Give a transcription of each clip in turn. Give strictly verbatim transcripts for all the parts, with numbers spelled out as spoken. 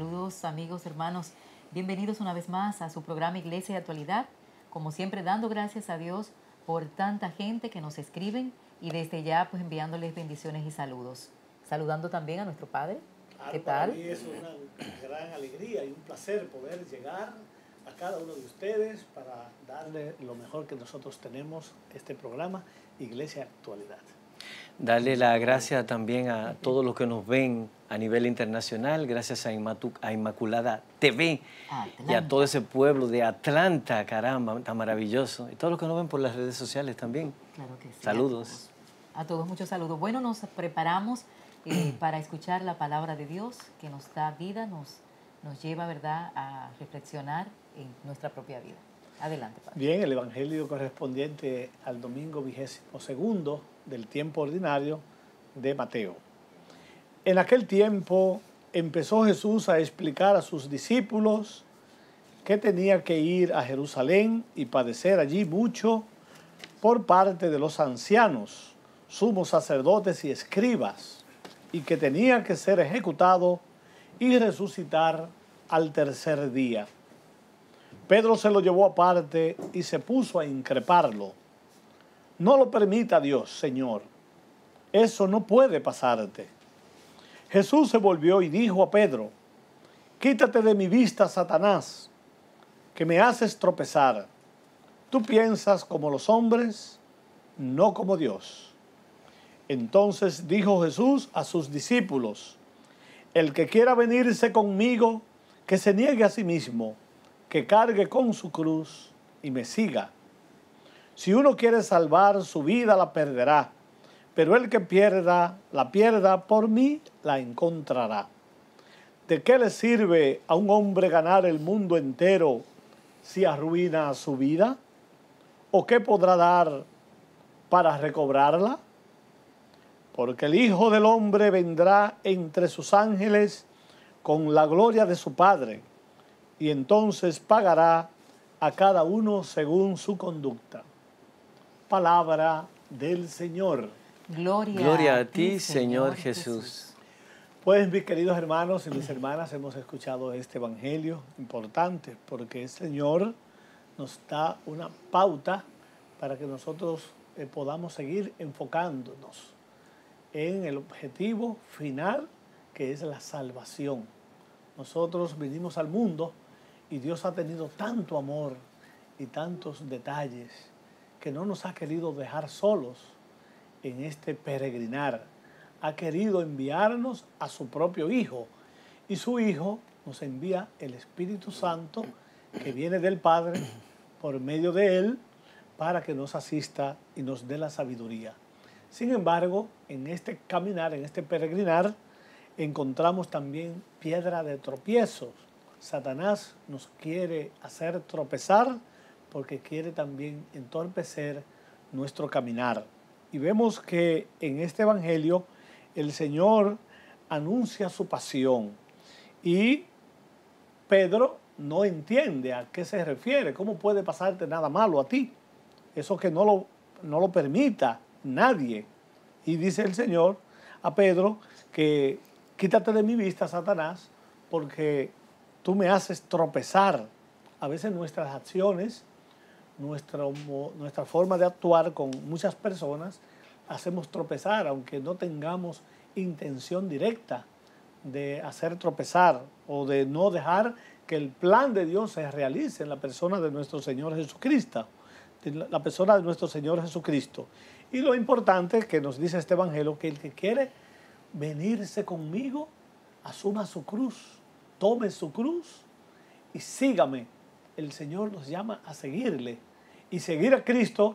Saludos amigos, hermanos. Bienvenidos una vez más a su programa Iglesia de Actualidad. Como siempre, dando gracias a Dios por tanta gente que nos escriben y desde ya pues enviándoles bendiciones y saludos. Saludando también a nuestro Padre. Claro, ¿Qué tal? Para mí es una gran alegría y un placer poder llegar a cada uno de ustedes para darle lo mejor que nosotros tenemos, este programa Iglesia Actualidad. Darle la gracia también a todos los que nos ven a nivel internacional, gracias a, Inmatu a Inmaculada T V Atlanta. Y a todo ese pueblo de Atlanta, caramba, tan maravilloso. Y todos los que nos ven por las redes sociales también. Claro que sí. Saludos. A todos, a todos muchos saludos. Bueno, nos preparamos eh, para escuchar la palabra de Dios que nos da vida, nos, nos lleva, ¿verdad?, a reflexionar en nuestra propia vida. Adelante, Padre. Bien, el evangelio correspondiente al domingo vigésimo segundo del tiempo ordinario de Mateo. En aquel tiempo empezó Jesús a explicar a sus discípulos que tenía que ir a Jerusalén y padecer allí mucho por parte de los ancianos, sumos sacerdotes y escribas, y que tenía que ser ejecutado y resucitar al tercer día. Pedro se lo llevó aparte y se puso a increparlo. No lo permita Dios, Señor. Eso no puede pasarte. Jesús se volvió y dijo a Pedro: quítate de mi vista, Satanás, que me haces tropezar. Tú piensas como los hombres, no como Dios. Entonces dijo Jesús a sus discípulos: el que quiera venirse conmigo, que se niegue a sí mismo, que cargue con su cruz y me siga. Si uno quiere salvar su vida, la perderá, pero el que pierda, la pierda por mí, la encontrará. ¿De qué le sirve a un hombre ganar el mundo entero si arruina su vida? ¿O qué podrá dar para recobrarla? Porque el Hijo del Hombre vendrá entre sus ángeles con la gloria de su Padre, y entonces pagará a cada uno según su conducta. Palabra del Señor. Gloria, Gloria a ti, Señor Jesús. Jesús. Pues mis queridos hermanos y mis hermanas, hemos escuchado este evangelio importante porque el Señor nos da una pauta para que nosotros eh, podamos seguir enfocándonos en el objetivo final, que es la salvación. Nosotros vinimos al mundo y Dios ha tenido tanto amor y tantos detalles que no nos ha querido dejar solos en este peregrinar. Ha querido enviarnos a su propio Hijo, y su Hijo nos envía el Espíritu Santo que viene del Padre por medio de Él para que nos asista y nos dé la sabiduría. Sin embargo, en este caminar, en este peregrinar, encontramos también piedra de tropiezos. Satanás nos quiere hacer tropezar porque quiere también entorpecer nuestro caminar. Y vemos que en este evangelio el Señor anuncia su pasión y Pedro no entiende a qué se refiere. ¿Cómo puede pasarte nada malo a ti? Eso que no lo, no lo permita nadie. Y dice el Señor a Pedro que quítate de mi vista, Satanás, porque tú me haces tropezar. A veces nuestras acciones, nuestra, nuestra forma de actuar con muchas personas, hacemos tropezar, aunque no tengamos intención directa de hacer tropezar o de no dejar que el plan de Dios se realice en la persona de nuestro Señor Jesucristo, la persona de nuestro Señor Jesucristo. Y lo importante que nos dice este evangelio, que el que quiere venirse conmigo, asuma su cruz, tome su cruz y sígame. El Señor nos llama a seguirle. Y seguir a Cristo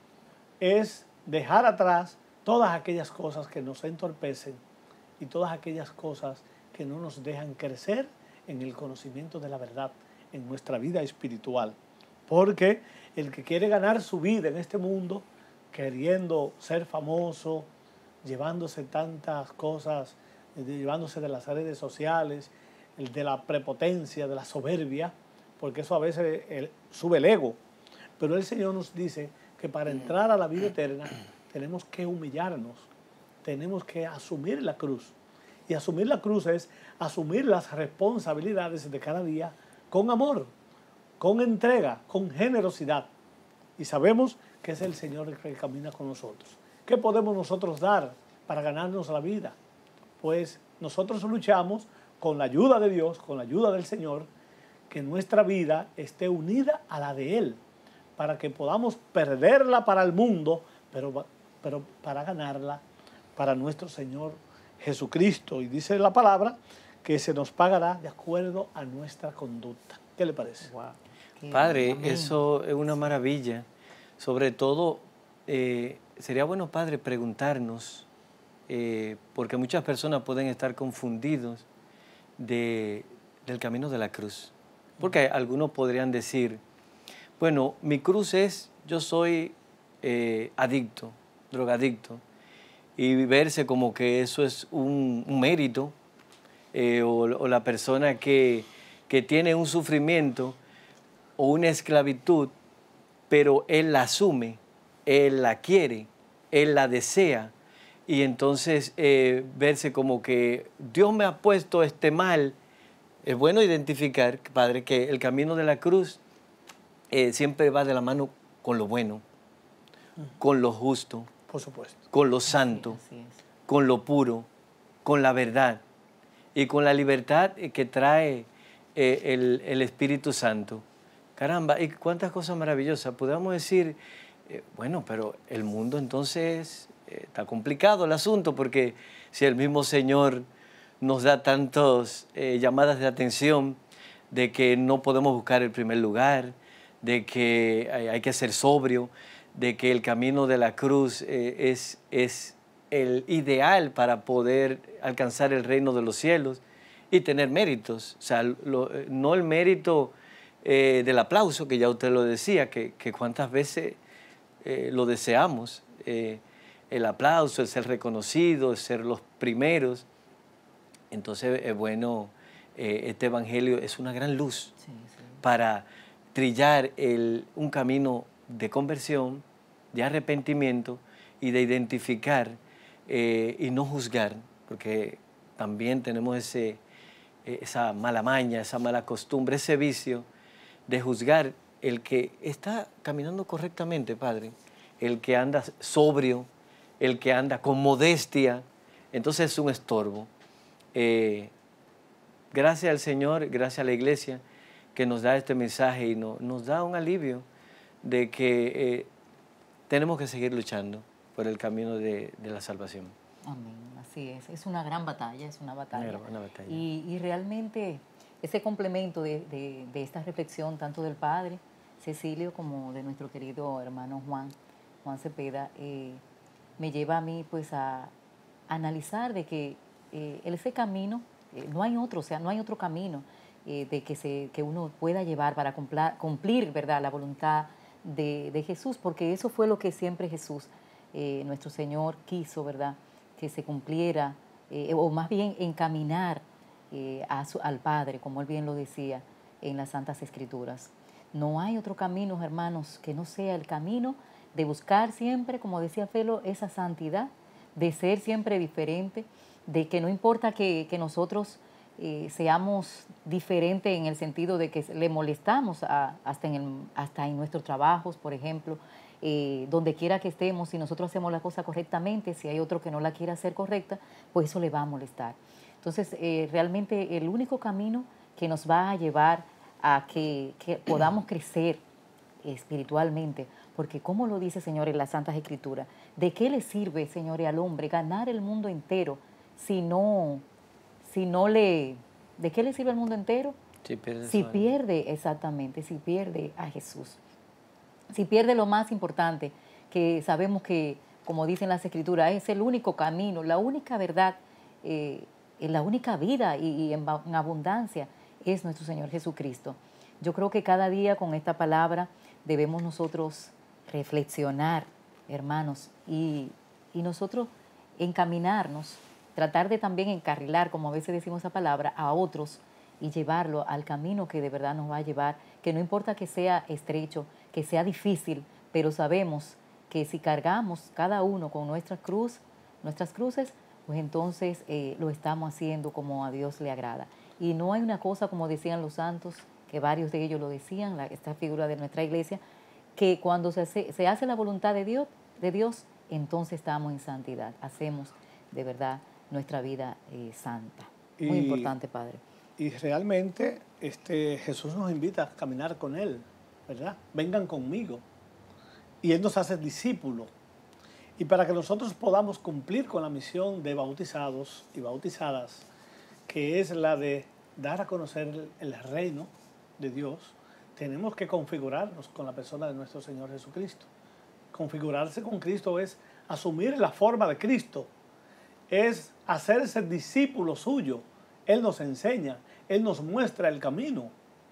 es dejar atrás todas aquellas cosas que nos entorpecen y todas aquellas cosas que no nos dejan crecer en el conocimiento de la verdad, en nuestra vida espiritual. Porque el que quiere ganar su vida en este mundo, queriendo ser famoso, llevándose tantas cosas, llevándose de las redes sociales, de la prepotencia, de la soberbia, porque eso a veces el, sube el ego. Pero el Señor nos dice que para entrar a la vida eterna tenemos que humillarnos, tenemos que asumir la cruz Y asumir la cruz es asumir las responsabilidades de cada día con amor, con entrega, con generosidad. Y sabemos que es el Señor el que camina con nosotros. ¿Qué podemos nosotros dar para ganarnos la vida? Pues nosotros luchamos con la ayuda de Dios, con la ayuda del Señor, que nuestra vida esté unida a la de Él, para que podamos perderla para el mundo, pero, pero para ganarla para nuestro Señor Jesucristo. Y dice la palabra que se nos pagará de acuerdo a nuestra conducta. ¿Qué le parece? Wow. Padre, amén. Eso es una maravilla. Sobre todo, eh, sería bueno, Padre, preguntarnos, eh, porque muchas personas pueden estar confundidos de, del camino de la cruz. Porque algunos podrían decir, bueno, mi cruz es, yo soy eh, adicto, drogadicto, y verse como que eso es un, un mérito, eh, o, o la persona que, que tiene un sufrimiento o una esclavitud, pero él la asume, él la quiere, él la desea, y entonces eh, verse como que Dios me ha puesto este mal. Es bueno identificar, Padre, que el camino de la cruz eh, siempre va de la mano con lo bueno, con lo justo, por supuesto, con lo santo, así, así es. Con lo puro, con la verdad y con la libertad que trae eh, el, el Espíritu Santo. Caramba, y cuántas cosas maravillosas. Podemos decir, eh, bueno, pero el mundo entonces eh, está complicado el asunto, porque si el mismo Señor nos da tantas eh, llamadas de atención de que no podemos buscar el primer lugar, de que hay, hay que ser sobrio, de que el camino de la cruz eh, es, es el ideal para poder alcanzar el reino de los cielos y tener méritos. O sea, lo, no el mérito eh, del aplauso, que ya usted lo decía, que, que cuántas veces eh, lo deseamos, eh, el aplauso, el ser reconocido, el ser los primeros. Entonces es bueno, eh, este evangelio es una gran luz sí, sí. para trillar el, un camino de conversión, de arrepentimiento y de identificar eh, y no juzgar, porque también tenemos ese, esa mala maña, esa mala costumbre, ese vicio de juzgar el que está caminando correctamente, Padre, el que anda sobrio, el que anda con modestia, entonces es un estorbo. Eh, gracias al Señor, gracias a la Iglesia que nos da este mensaje y no, nos da un alivio de que eh, tenemos que seguir luchando por el camino de, de la salvación. Amén, así es. Es una gran batalla, es una batalla. Una, una batalla. Y, y realmente ese complemento de, de, de esta reflexión, tanto del Padre Cecilio como de nuestro querido hermano Juan, Juan Cepeda, eh, me lleva a mí pues a, a analizar de que eh, ese camino, eh, no hay otro, o sea, no hay otro camino eh, de que, se, que uno pueda llevar para cumplir, cumplir ¿verdad?, la voluntad de, de Jesús, porque eso fue lo que siempre Jesús, eh, nuestro Señor, quiso, ¿verdad?, que se cumpliera, eh, o más bien encaminar eh, a su, al Padre, como él bien lo decía en las Santas Escrituras. No hay otro camino, hermanos, que no sea el camino de buscar siempre, como decía Felo, esa santidad, de ser siempre diferente, de que no importa que, que nosotros eh, seamos diferentes en el sentido de que le molestamos a, hasta, en el, hasta en nuestros trabajos, por ejemplo, eh, donde quiera que estemos, si nosotros hacemos la cosa correctamente, si hay otro que no la quiere hacer correcta, pues eso le va a molestar. Entonces, eh, realmente el único camino que nos va a llevar a que, que podamos crecer espiritualmente, porque como lo dice, Señor, en las Santas Escrituras, ¿de qué le sirve, Señor, al hombre ganar el mundo entero si no, si no le... ¿De qué le sirve el mundo entero? Si pierde, si pierde, exactamente, si pierde a Jesús. Si pierde lo más importante, que sabemos que, como dicen las Escrituras, es el único camino, la única verdad, eh, la única vida y, y en, en abundancia es nuestro Señor Jesucristo. Yo creo que cada día con esta palabra debemos nosotros reflexionar, hermanos, y, y nosotros encaminarnos, tratar de también encarrilar, como a veces decimos esa palabra, a otros y llevarlo al camino que de verdad nos va a llevar, que no importa que sea estrecho, que sea difícil, pero sabemos que si cargamos cada uno con nuestra cruz, nuestras cruces, pues entonces eh, lo estamos haciendo como a Dios le agrada. Y no hay una cosa, como decían los santos, que varios de ellos lo decían, la, esta figura de nuestra iglesia, que cuando se hace, se hace la voluntad de Dios, de Dios, entonces estamos en santidad, hacemos de verdad nuestra vida eh, santa. Muy y, importante, Padre. Y realmente este, Jesús nos invita a caminar con Él, ¿verdad? Vengan conmigo. Y Él nos hace discípulos. Y para que nosotros podamos cumplir con la misión de bautizados y bautizadas, que es la de dar a conocer el, el reino de Dios, tenemos que configurarnos con la persona de nuestro Señor Jesucristo. Configurarse con Cristo es asumir la forma de Cristo, es hacerse discípulo suyo. Él nos enseña, Él nos muestra el camino.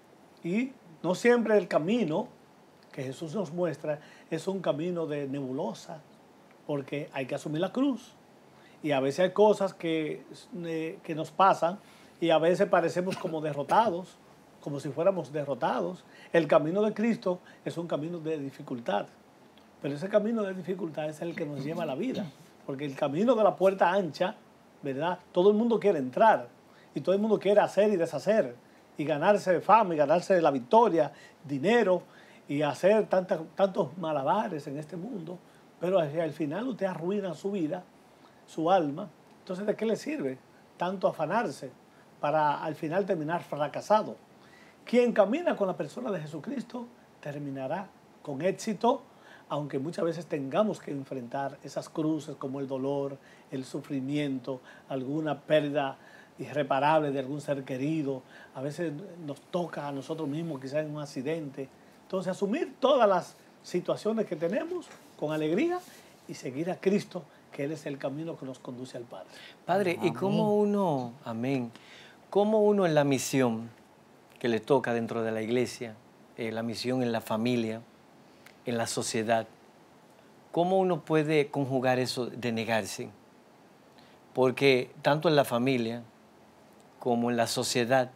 Y no siempre el camino que Jesús nos muestra es un camino de nebulosa, porque hay que asumir la cruz. Y a veces hay cosas que, eh, que nos pasan y a veces parecemos como derrotados, como si fuéramos derrotados. El camino de Cristo es un camino de dificultad, pero ese camino de dificultad es el que nos lleva a la vida, porque el camino de la puerta ancha, ¿verdad? Todo el mundo quiere entrar y todo el mundo quiere hacer y deshacer y ganarse fama y ganarse la victoria, dinero y hacer tantas, tantos malabares en este mundo, pero al final usted arruina su vida, su alma. Entonces, ¿de qué le sirve tanto afanarse para al final terminar fracasado? Quien camina con la persona de Jesucristo terminará con éxito, aunque muchas veces tengamos que enfrentar esas cruces como el dolor, el sufrimiento, alguna pérdida irreparable de algún ser querido. A veces nos toca a nosotros mismos, quizás en un accidente. Entonces, asumir todas las situaciones que tenemos con alegría y seguir a Cristo, que Él es el camino que nos conduce al Padre. Padre, amén. ¿Y cómo uno, amén, cómo uno en la misión que le toca dentro de la iglesia, eh, la misión en la familia, en la sociedad, cómo uno puede conjugar eso de negarse? Porque tanto en la familia como en la sociedad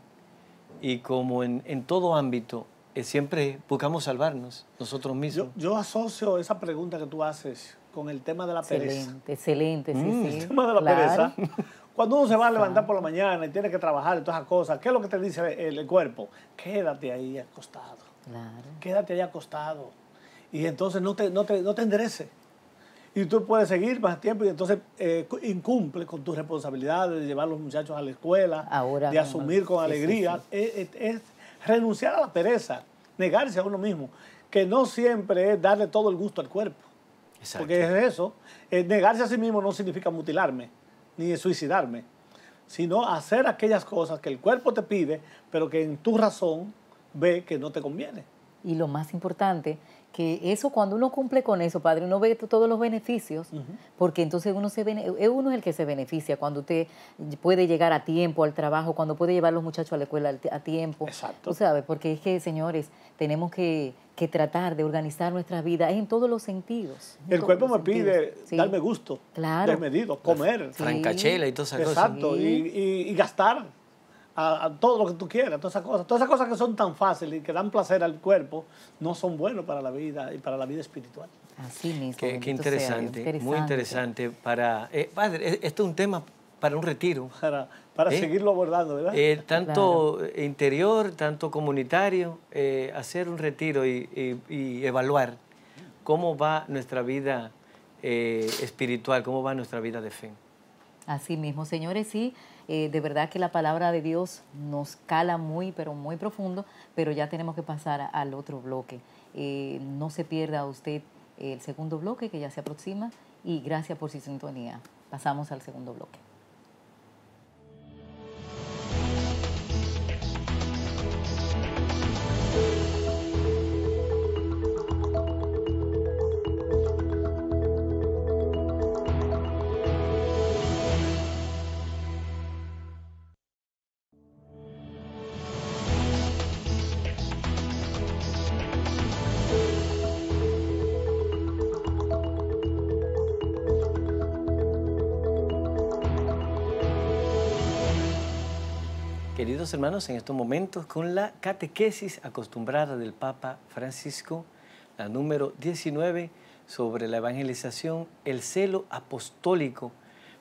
y como en, en todo ámbito, eh, siempre buscamos salvarnos nosotros mismos. Yo, yo asocio esa pregunta que tú haces con el tema de la excelente, pereza. Excelente, sí, mm, sí. El tema de la claro. pereza. Cuando uno se va a levantar por la mañana y tiene que trabajar y todas esas cosas, ¿qué es lo que te dice el, el cuerpo? Quédate ahí acostado. Claro. Quédate ahí acostado. Y entonces no te, no te, no te enderece. Y tú puedes seguir más tiempo y entonces eh, incumple con tus responsabilidades de llevar a los muchachos a la escuela, ahora, de asumir con sí, alegría. Sí, sí. Es, es, es renunciar a la pereza, negarse a uno mismo, que no siempre es darle todo el gusto al cuerpo. Exacto. Porque es eso. Eh, negarse a sí mismo no significa mutilarme, ni suicidarme, sino hacer aquellas cosas que el cuerpo te pide, pero que en tu razón ve que no te conviene. Y lo más importante, que eso cuando uno cumple con eso, Padre, uno ve todos los beneficios, uh-huh. porque entonces uno, se bene, uno es el que se beneficia cuando usted puede llegar a tiempo al trabajo, cuando puede llevar a los muchachos a la escuela a tiempo. Exacto. Tú sabes, porque es que, señores, tenemos que, que tratar de organizar nuestra vida en todos los sentidos. El cuerpo me pide sí. darme gusto, claro. desmedido, comer. Sí. Francachela y todas esas cosas. Exacto, sí. y, y, y gastar. A, a todo lo que tú quieras, todas esas cosas. Todas esas cosas que son tan fáciles y que dan placer al cuerpo, no son buenos para la vida y para la vida espiritual. Así mismo. Qué, qué interesante, interesante, muy interesante. Para, eh, padre, esto es un tema para un retiro. Para, para ¿Eh? seguirlo abordando, ¿verdad? Eh, tanto claro. interior, tanto comunitario, eh, hacer un retiro y, y, y evaluar cómo va nuestra vida eh, espiritual, cómo va nuestra vida de fe. Así mismo, señores, sí. Eh, de verdad que la palabra de Dios nos cala muy, pero muy profundo, pero ya tenemos que pasar a, al otro bloque. Eh, no se pierda usted el segundo bloque que ya se aproxima y gracias por su sintonía. Pasamos al segundo bloque. Queridos hermanos, en estos momentos con la catequesis acostumbrada del Papa Francisco, la número diecinueve, sobre la evangelización, el celo apostólico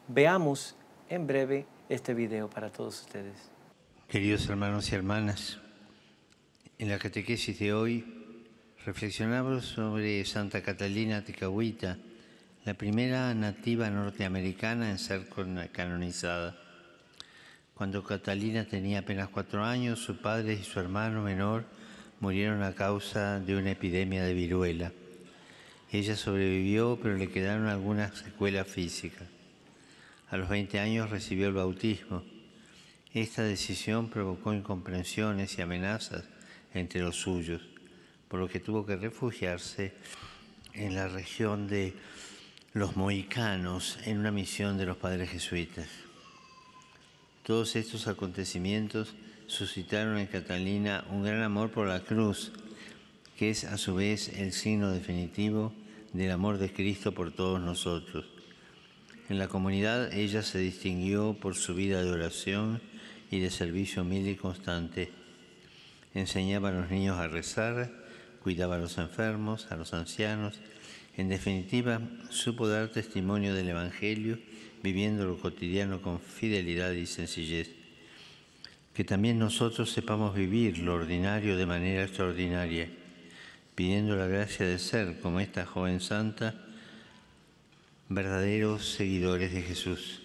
Veamos en breve este video para todos ustedes. Queridos hermanos y hermanas, en la catequesis de hoy reflexionamos sobre Santa Catalina Tekakwitha, la primera nativa norteamericana en ser canonizada. Cuando Catalina tenía apenas cuatro años, su padre y su hermano menor murieron a causa de una epidemia de viruela. Ella sobrevivió, pero le quedaron algunas secuelas físicas. A los veinte años recibió el bautismo. Esta decisión provocó incomprensiones y amenazas entre los suyos, por lo que tuvo que refugiarse en la región de los Mohicanos en una misión de los padres jesuitas. Todos estos acontecimientos suscitaron en Catalina un gran amor por la cruz, que es a su vez el signo definitivo del amor de Cristo por todos nosotros. En la comunidad ella se distinguió por su vida de oración y de servicio humilde y constante. Enseñaba a los niños a rezar, cuidaba a los enfermos, a los ancianos. En definitiva, supo dar testimonio del Evangelio, viviendo lo cotidiano con fidelidad y sencillez. Que también nosotros sepamos vivir lo ordinario de manera extraordinaria, pidiendo la gracia de ser, como esta joven santa, verdaderos seguidores de Jesús.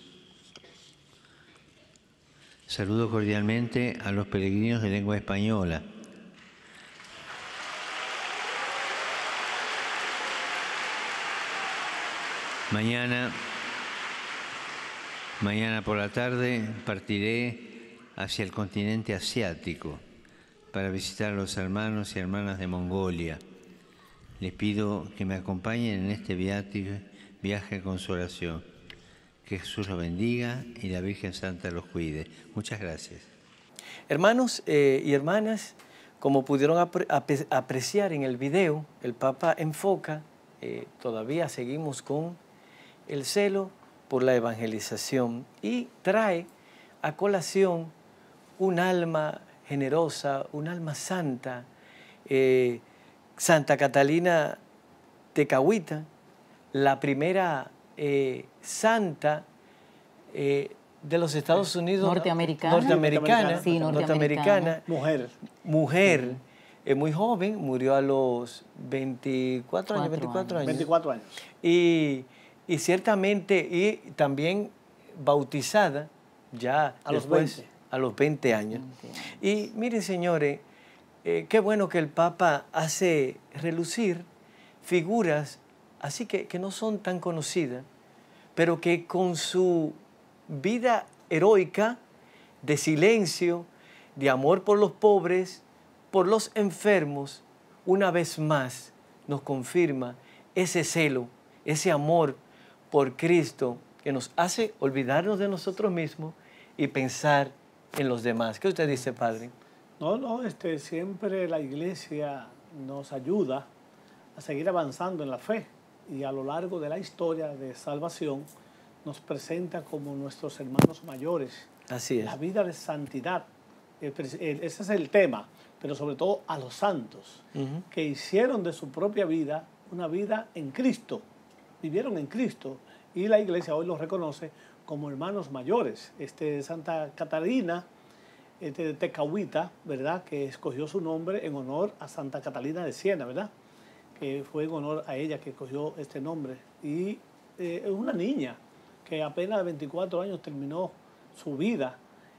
Saludo cordialmente a los peregrinos de lengua española. Mañana, mañana por la tarde partiré hacia el continente asiático para visitar a los hermanos y hermanas de Mongolia. Les pido que me acompañen en este viaje, viaje con su oración. Que Jesús los bendiga y la Virgen Santa los cuide. Muchas gracias. Hermanos eh, y hermanas, como pudieron apre apre apreciar en el video, el Papa enfoca, eh, todavía seguimos con el celo por la evangelización y trae a colación un alma generosa, un alma santa, eh, Santa Catalina Tekakwitha, la primera eh, santa eh, de los Estados Unidos. Norteamericana. Norteamericana. Sí, norteamericana. Mujer. Mujer, uh-huh. eh, muy joven, murió a los veinticuatro años. veinticuatro años. veinticuatro años. Y, y ciertamente, y también bautizada ya a después, los veinte. A los veinte años. Y miren, señores, eh, qué bueno que el Papa hace relucir figuras así que, que no son tan conocidas, pero que con su vida heroica, de silencio, de amor por los pobres, por los enfermos, una vez más nos confirma ese celo, ese amor por Cristo que nos hace olvidarnos de nosotros mismos y pensar en los demás. ¿Qué usted dice, Padre? No, no, este, siempre la Iglesia nos ayuda a seguir avanzando en la fe y a lo largo de la historia de salvación nos presenta como nuestros hermanos mayores. Así es. La vida de santidad, ese es el tema, pero sobre todo a los santos, uh-huh. que hicieron de su propia vida una vida en Cristo, vivieron en Cristo, y la Iglesia hoy los reconoce como hermanos mayores. Este, Santa Catalina este, de Tekakwitha, ¿verdad?, que escogió su nombre en honor a Santa Catalina de Siena, ¿verdad?, que fue en honor a ella que escogió este nombre. Y es eh, una niña que apenas de veinticuatro años terminó su vida.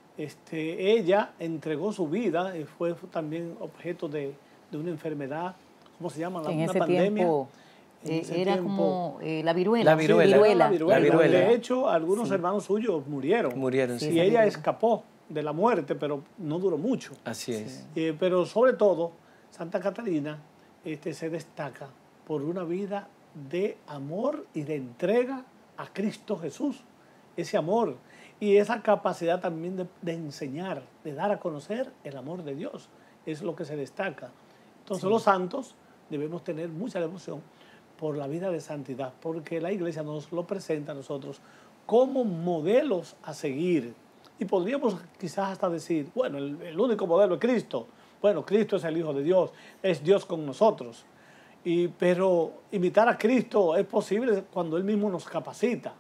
Este, ella entregó su vida y fue también objeto de, de una enfermedad, ¿cómo se llama? En una ese pandemia. Tiempo, eh, era tiempo, como eh, la viruela. La viruela. Sí, viruela. La viruela. La viruela. De hecho, algunos sí. hermanos suyos murieron. Murieron, sí. Y ella viruela. escapó de la muerte, pero no duró mucho. Así es. Sí. Eh, pero sobre todo, Santa Catalina este, se destaca por una vida de amor y de entrega a Cristo Jesús. Ese amor y esa capacidad también de, de enseñar, de dar a conocer el amor de Dios. Es lo que se destaca. Entonces sí. los santos debemos tener mucha devoción por la vida de santidad, porque la Iglesia nos lo presenta a nosotros como modelos a seguir. Y podríamos quizás hasta decir, bueno, el, el único modelo es Cristo. Bueno, Cristo es el Hijo de Dios, es Dios con nosotros. Y, pero imitar a Cristo es posible cuando Él mismo nos capacita.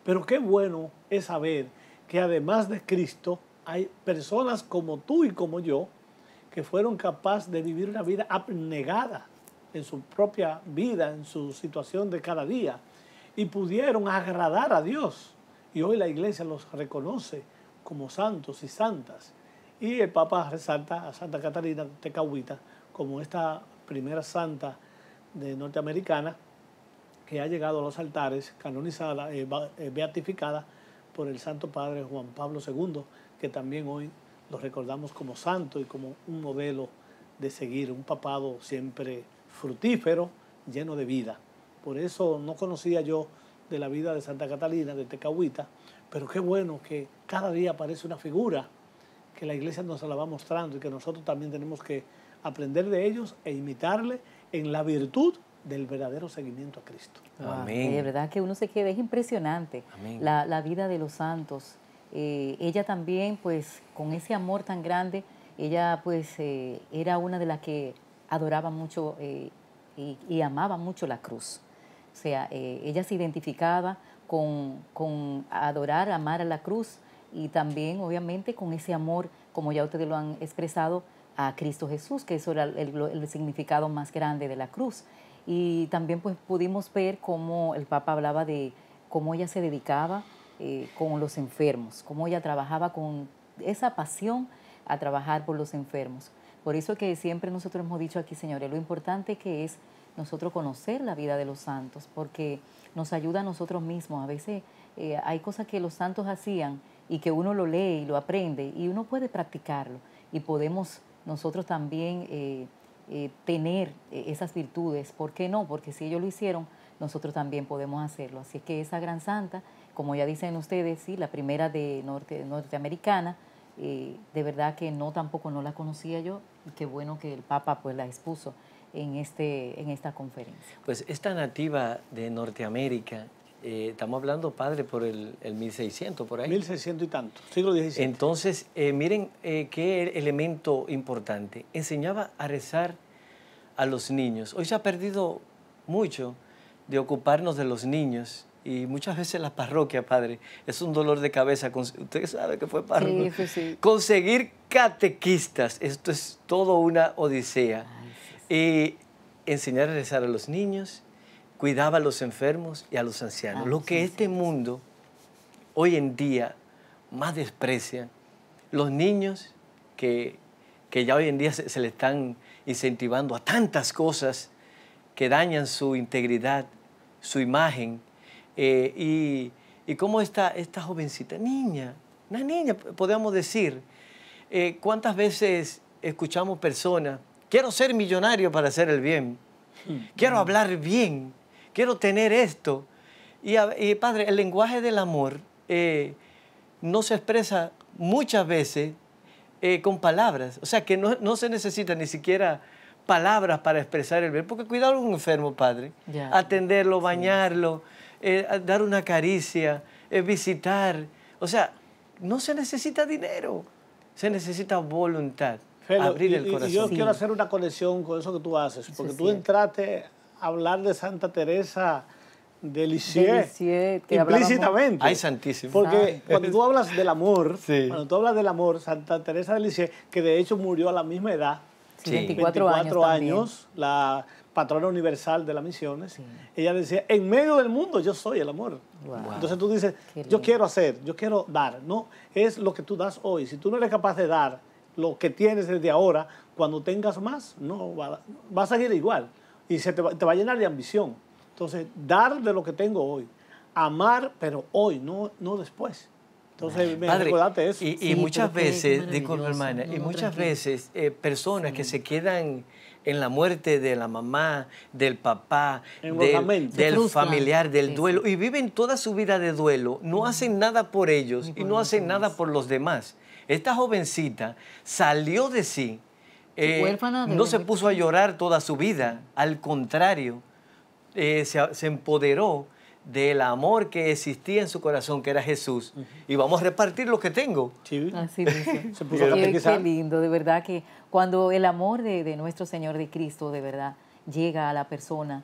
Pero qué bueno es saber que además de Cristo hay personas como tú y como yo que fueron capaces de vivir una vida abnegada en su propia vida, en su situación de cada día, y pudieron agradar a Dios. Y hoy la iglesia los reconoce como santos y santas. Y el Papa resalta a Santa Catalina Tekakwitha como esta primera santa de norteamericana que ha llegado a los altares, canonizada, eh, beatificada por el Santo Padre Juan Pablo segundo, que también hoy lo recordamos como santo y como un modelo de seguir, un papado siempre fructífero, lleno de vida. Por eso no conocía yo de la vida de Santa Catalina, de Tekakwitha, pero qué bueno que cada día aparece una figura que la iglesia nos la va mostrando y que nosotros también tenemos que aprender de ellos e imitarle en la virtud del verdadero seguimiento a Cristo. Wow. Amén. De verdad que uno se queda, es impresionante la, la vida de los santos. Eh, ella también, pues, con ese amor tan grande, ella, pues, eh, era una de las que adoraba mucho eh, y, y amaba mucho la cruz. O sea, eh, ella se identificaba con, con adorar, amar a la cruz y también, obviamente, con ese amor, como ya ustedes lo han expresado, a Cristo Jesús, que eso era el, el, el significado más grande de la cruz. Y también, pues, pudimos ver cómo el Papa hablaba de cómo ella se dedicaba eh, con los enfermos, cómo ella trabajaba con esa pasión a trabajar por los enfermos. Por eso que siempre nosotros hemos dicho aquí, señores, lo importante que es nosotros conocer la vida de los santos, porque nos ayuda a nosotros mismos. A veces eh, hay cosas que los santos hacían y que uno lo lee y lo aprende y uno puede practicarlo y podemos nosotros también eh, eh, tener eh, esas virtudes. ¿Por qué no? Porque si ellos lo hicieron, nosotros también podemos hacerlo. Así que esa gran santa, como ya dicen ustedes, sí, la primera de norte, norteamericana, eh, de verdad que no, tampoco no la conocía yo, y qué bueno que el Papa pues la expuso en, este, en esta conferencia. Pues esta nativa de Norteamérica, eh, estamos hablando, padre, por el, el mil seiscientos, por ahí. mil seiscientos y tanto, siglo diecisiete. Entonces, eh, miren eh, qué elemento importante. Enseñaba a rezar a los niños. Hoy se ha perdido mucho de ocuparnos de los niños y muchas veces la parroquia, padre, es un dolor de cabeza. Usted sabe que fue párroco. Sí, sí, sí. Conseguir catequistas, esto es todo una odisea. Ay, sí, sí. Y enseñar a rezar a los niños, cuidaba a los enfermos y a los ancianos. Ah, Lo que sí, este sí, mundo hoy en día más desprecia, los niños que, que ya hoy en día se, se le están incentivando a tantas cosas que dañan su integridad, su imagen, eh, y, y cómo esta, esta jovencita, niña, una niña, podríamos decir, eh, cuántas veces escuchamos personas, quiero ser millonario para hacer el bien, quiero hablar bien, quiero tener esto. Y, y padre, el lenguaje del amor eh, no se expresa muchas veces eh, con palabras. O sea, que no, no se necesita ni siquiera palabras para expresar el bien. Porque cuidar a un enfermo, padre, ya. atenderlo, bañarlo, eh, dar una caricia, eh, visitar. O sea, no se necesita dinero, se necesita voluntad. Felo, abrir y, el corazón. Y yo sí. quiero hacer una conexión con eso que tú haces, porque sí, tú entraste a hablar de Santa Teresa de Lisieux, de Lisieux implícitamente. Ay, santísimo. Porque Ay. cuando tú hablas del amor, sí. cuando tú hablas del amor, Santa Teresa de Lisieux, que de hecho murió a la misma edad, sí. veinticuatro, veinticuatro años, años la patrona universal de las misiones, sí. ella decía, en medio del mundo yo soy el amor. Wow. Entonces tú dices, yo quiero hacer, yo quiero dar. No es lo que tú das hoy. Si tú no eres capaz de dar lo que tienes desde ahora, cuando tengas más, no va, va a seguir igual y se te va, te va a llenar de ambición. Entonces, dar de lo que tengo hoy, amar, pero hoy, no, no después. Entonces, me recordate eso. Y, y sí, muchas veces, disculpe hermana, no, y muchas tranquilo. veces eh, personas sí. que se quedan en la muerte de la mamá, del papá, del, del familiar, del sí, duelo, sí. y viven toda su vida de duelo, no hacen nada por ellos y no hacen nada por los demás. Esta jovencita salió de sí, eh, no se puso a llorar toda su vida, al contrario, eh, se, se empoderó del amor que existía en su corazón, que era Jesús, uh-huh. y vamos a repartir lo que tengo. Sí. Así dice. Se puso qué, qué lindo, de verdad que cuando el amor de, de nuestro Señor de Cristo, de verdad, llega a la persona,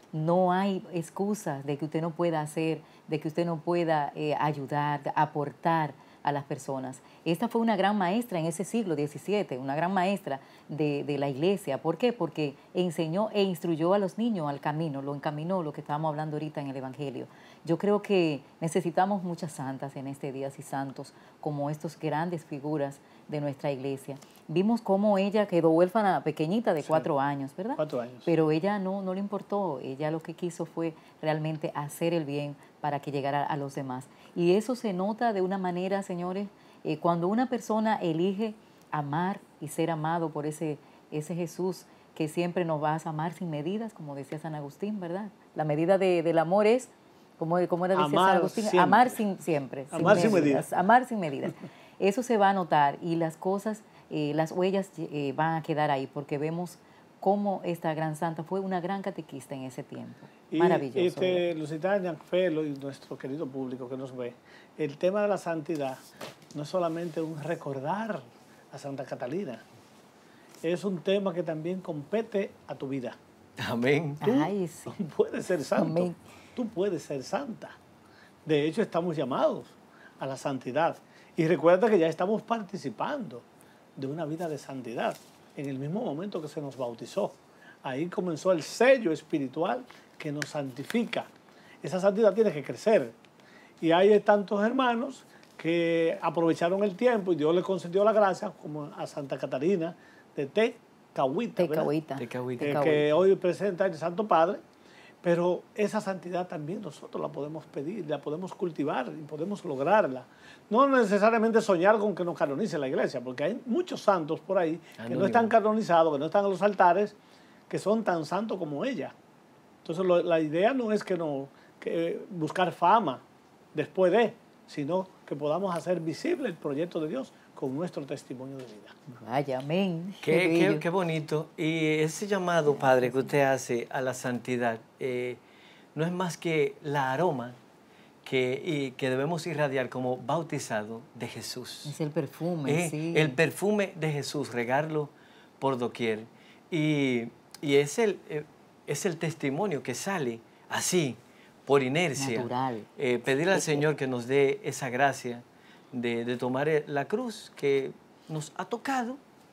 no hay excusas de que usted no pueda hacer, de que usted no pueda eh, ayudar, aportar a las personas. Esta fue una gran maestra en ese siglo diecisiete, una gran maestra de, de la iglesia. ¿Por qué? Porque enseñó e instruyó a los niños al camino, lo encaminó, lo que estábamos hablando ahorita en el Evangelio. Yo creo que necesitamos muchas santas en este día y santos, como estos grandes figuras de nuestra iglesia. Vimos cómo ella quedó huérfana pequeñita de sí, cuatro años, ¿verdad? Cuatro años. Pero ella no, no le importó, ella lo que quiso fue realmente hacer el bien para que llegara a los demás. Y eso se nota de una manera, señores, eh, cuando una persona elige amar y ser amado por ese, ese Jesús que siempre nos va a amar sin medidas, como decía San Agustín, ¿verdad? La medida de, del amor es, como, como era decía San Agustín, siempre. amar sin, siempre. Amar sin, sin medidas, medidas. Amar sin medidas. Eso se va a notar y las cosas, eh, las huellas eh, van a quedar ahí porque vemos cómo esta gran santa fue una gran catequista en ese tiempo. Y Maravilloso. Este, Lusitania, Felo y nuestro querido público que nos ve, el tema de la santidad no es solamente un recordar a Santa Catalina, es un tema que también compete a tu vida. Amén. Tú Ay, sí. puedes ser santo, Amén. Tú puedes ser santa. De hecho, estamos llamados a la santidad. Y recuerda que ya estamos participando de una vida de santidad en el mismo momento que se nos bautizó. Ahí comenzó el sello espiritual que nos santifica. Esa santidad tiene que crecer. Y hay tantos hermanos que aprovecharon el tiempo y Dios les concedió la gracia, como a Santa Catarina de Tecahuita, Tecahuita. Tecahuita. Eh, que hoy presenta el Santo Padre. Pero esa santidad también nosotros la podemos pedir, la podemos cultivar y podemos lograrla. No necesariamente soñar con que nos canonice la iglesia, porque hay muchos santos por ahí que no están canonizados, que no están en los altares, que son tan santos como ella. Entonces lo, la idea no es que, no, que buscar fama después de, sino que podamos hacer visible el proyecto de Dios con nuestro testimonio de vida. Vaya, amén. Qué, qué, qué bonito. Y ese llamado, Padre, que usted hace a la santidad, eh, no es más que la aroma que, y, que debemos irradiar como bautizado de Jesús. Es el perfume, eh, sí. El perfume de Jesús, regarlo por doquier. Y, y es, el, eh, es el testimonio que sale así, por inercia. Natural. Eh, pedirle al Señor que nos dé esa gracia de, de tomar la cruz que nos ha tocado,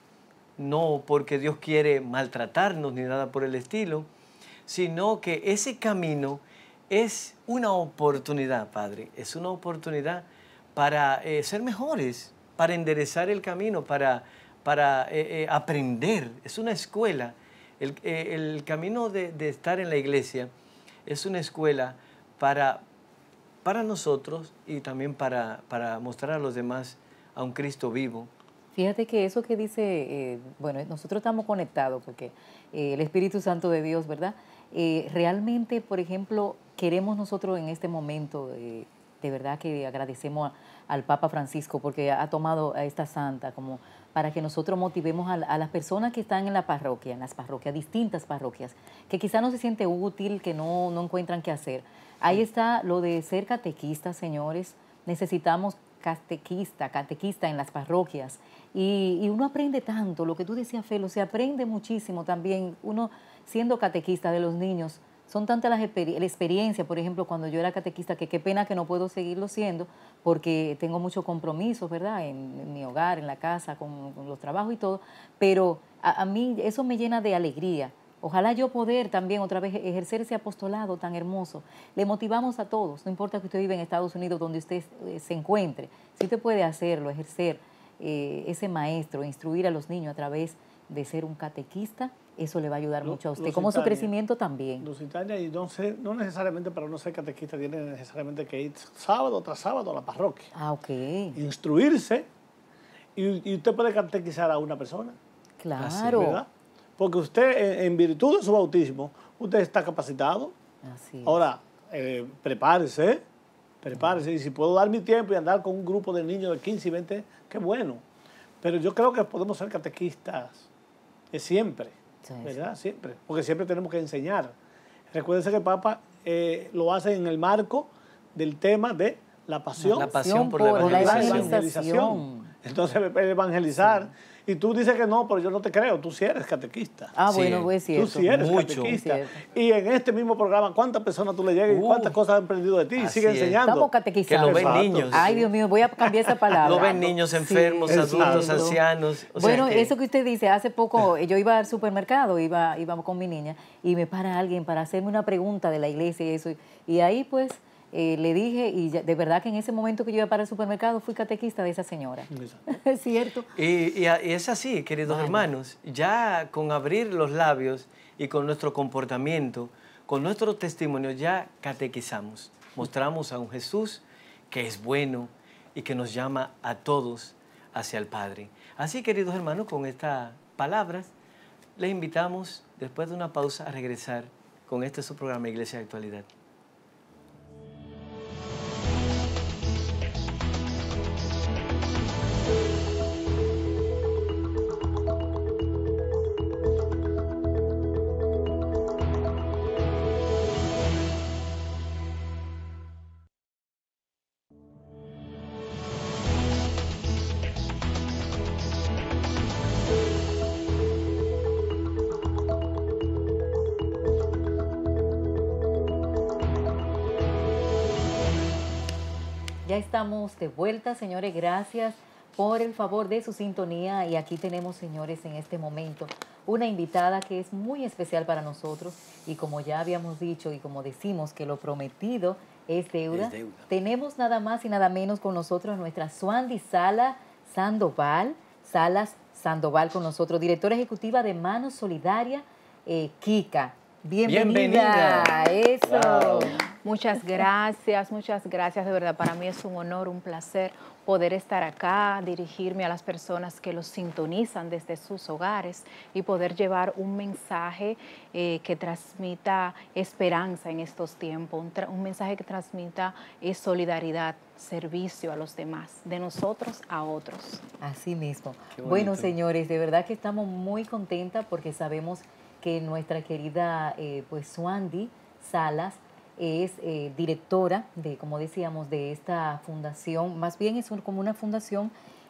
no porque Dios quiere maltratarnos ni nada por el estilo, sino que ese camino es una oportunidad, Padre, es una oportunidad para eh, ser mejores, para enderezar el camino, para, para eh, eh, aprender, es una escuela. El, eh, el camino de, de estar en la iglesia es una escuela para, para nosotros y también para, para mostrar a los demás a un Cristo vivo. Fíjate que eso que dice, eh, bueno, nosotros estamos conectados porque eh, el Espíritu Santo de Dios, ¿verdad? Eh, realmente, por ejemplo, queremos nosotros en este momento, eh, de verdad que agradecemos a, al Papa Francisco porque ha tomado a esta santa como para que nosotros motivemos a, a las personas que están en la parroquia, en las parroquias, distintas parroquias, que quizá no se siente útil, que no, no encuentran qué hacer. Ahí está lo de ser catequista, señores. Necesitamos catequista, catequista en las parroquias. Y, y uno aprende tanto, lo que tú decías, Felo, se aprende muchísimo también. Uno siendo catequista de los niños, son tantas las exper la experiencia, por ejemplo, cuando yo era catequista, que qué pena que no puedo seguirlo siendo, porque tengo muchos compromisos, ¿verdad? En, en mi hogar, en la casa, con, con los trabajos y todo, pero a, a mí eso me llena de alegría. Ojalá yo poder también otra vez ejercer ese apostolado tan hermoso. Le motivamos a todos, no importa que usted vive en Estados Unidos, donde usted eh, se encuentre, si usted puede hacerlo, ejercer eh, ese maestro, instruir a los niños a través de ser un catequista, eso le va a ayudar Lu, mucho a usted, Lusitania, como su crecimiento también. Lusitania, y no, sé, no necesariamente para uno ser catequista tiene necesariamente que ir sábado tras sábado a la parroquia. Ah, ok. Instruirse, y, y usted puede catequizar a una persona. Claro. ¿Verdad? Porque usted, en, en virtud de su bautismo, usted está capacitado. Así es. Ahora, eh, prepárese, prepárese, y si puedo dar mi tiempo y andar con un grupo de niños de quince y veinte, qué bueno. Pero yo creo que podemos ser catequistas eh, siempre, sí, ¿verdad? Sí. Siempre, porque siempre tenemos que enseñar. Recuérdense que el Papa eh, lo hace en el marco del tema de la pasión, la pasión por, por la evangelización. La evangelización. Entonces, evangelizar, Y tú dices que no, pero yo no te creo, tú sí eres catequista. Ah, Sí. bueno, pues es cierto. Tú sí eres Mucho. catequista. Cierto. Y en este mismo programa, ¿cuántas personas tú le llegas y Uh, cuántas cosas han aprendido de ti? Y así sigue es. enseñando. Estamos Que catequizados. lo ven Exacto. niños. Ay, Dios mío, voy a cambiar esa palabra. Lo ven niños enfermos, Sí, adultos, exacto. ancianos. O sea Bueno, que- eso que usted dice, hace poco yo iba al supermercado, iba, iba con mi niña, y me para alguien para hacerme una pregunta de la iglesia y eso. Y ahí pues eh, le dije, y ya- de verdad que en ese momento que yo iba para el supermercado fui catequista de esa señora. Es cierto. Y, y a- y es así, queridos Vale. hermanos, ya con abrir los labios y con nuestro comportamiento, con nuestro testimonio, ya catequizamos. Mostramos a un Jesús que es bueno y que nos llama a todos hacia el Padre. Así, queridos hermanos, con estas palabras, les invitamos, después de una pausa, a regresar con este su programa Iglesia de Actualidad. Ya estamos de vuelta, señores. Gracias por el favor de su sintonía. Y aquí tenemos, señores, en este momento una invitada que es muy especial para nosotros. Y como ya habíamos dicho y como decimos que lo prometido es deuda, Es deuda. tenemos nada más y nada menos con nosotros a nuestra Suandi Sala Sandoval, Salas Sandoval con nosotros, directora ejecutiva de Mano Solidaria, eh, Kika. Bienvenida. Bienvenida. Eso. Wow. Muchas gracias, muchas gracias. De verdad, para mí es un honor, un placer poder estar acá, dirigirme a las personas que los sintonizan desde sus hogares y poder llevar un mensaje eh, que transmita esperanza en estos tiempos, un, tra- un mensaje que transmita eh, solidaridad, servicio a los demás, de nosotros a otros. Así mismo. Qué Bueno, bonito. señores, de verdad que estamos muy contentas porque sabemos que nuestra querida eh, pues Suandi Salas es eh, directora de, como decíamos, de esta fundación. Más bien es un- como una fundación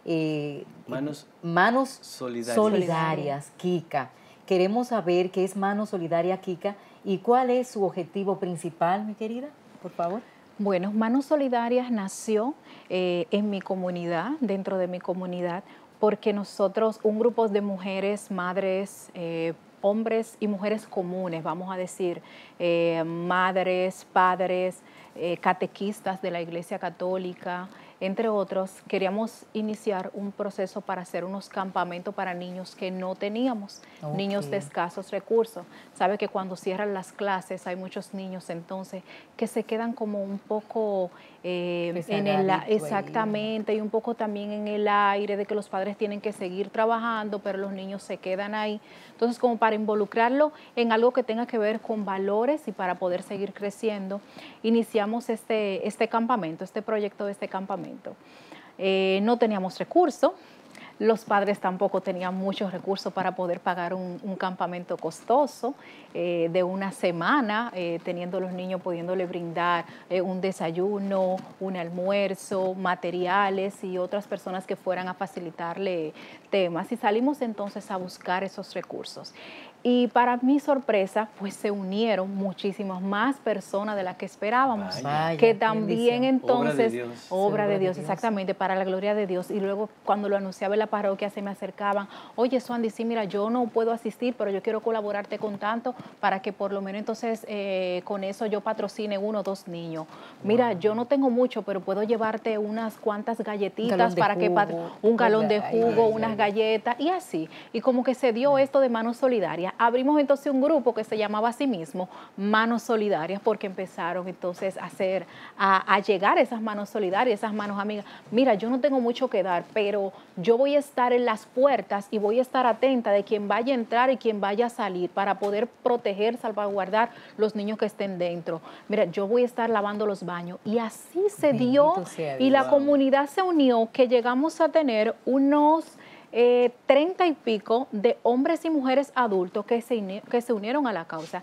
eh, Manos Manos Solidarias. Solidarias, Kika. Queremos saber qué es Manos Solidaria Kika y cuál es su objetivo principal, mi querida, por favor. Bueno, Manos Solidarias nació eh, en mi comunidad, dentro de mi comunidad, porque nosotros, un grupo de mujeres, madres, eh, hombres y mujeres comunes, vamos a decir, eh, madres, padres, eh, catequistas de la Iglesia Católica, entre otros, queríamos iniciar un proceso para hacer unos campamentos para niños que no teníamos, Ok. niños de escasos recursos. Sabe que cuando cierran las clases hay muchos niños entonces que se quedan como un poco eh, en el a- Rezagaditos ahí. exactamente y un poco también en el aire de que los padres tienen que seguir trabajando, pero los niños se quedan ahí. Entonces, como para involucrarlo en algo que tenga que ver con valores y para poder seguir creciendo, iniciamos este, este campamento, este proyecto de este campamento. Eh, no teníamos recursos, los padres tampoco tenían muchos recursos para poder pagar un, un campamento costoso eh, de una semana, eh, teniendo los niños, pudiéndole brindar eh, un desayuno, un almuerzo, materiales y otras personas que fueran a facilitarle temas. Y salimos entonces a buscar esos recursos. Y para mi sorpresa, pues se unieron muchísimas más personas de las que esperábamos. Vaya, que qué también bendición. entonces, Obra de Dios. obra Sí, de obra Dios, de Dios. exactamente, para la gloria de Dios. Y luego cuando lo anunciaba en la parroquia se me acercaban, oye, Suandi, sí, mira, yo no puedo asistir, pero yo quiero colaborarte con tanto para que por lo menos entonces eh, con eso yo patrocine uno o dos niños. Mira, yo no tengo mucho, pero puedo llevarte unas cuantas galletitas galón de para que pat- jugo, un galón de ¿verdad? Ay, jugo, ay, unas ay. galletas y así. Y como que se dio esto de Manos Solidarias. Abrimos entonces un grupo que se llamaba a sí mismo Manos Solidarias porque empezaron entonces a hacer, a, a llegar esas manos solidarias, esas manos amigas. Mira, yo no tengo mucho que dar, pero yo voy a estar en las puertas y voy a estar atenta de quien vaya a entrar y quien vaya a salir para poder proteger, salvaguardar los niños que estén dentro. Mira, yo voy a estar lavando los baños. Y así se dio Bendito sea y Dios. la Wow. comunidad se unió que llegamos a tener unos eh, treinta y pico de hombres y mujeres adultos que se, uni- que se unieron a la causa.